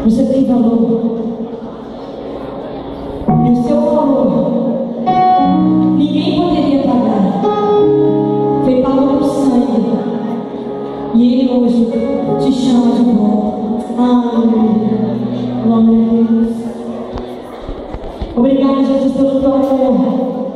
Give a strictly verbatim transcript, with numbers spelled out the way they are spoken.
Você tem valor. E o seu valor ninguém poderia pagar. Foi pago por sangue. E Ele hoje te chama de volta. Aleluia. Glória a Deus. Obrigada, Jesus, pelo teu amor.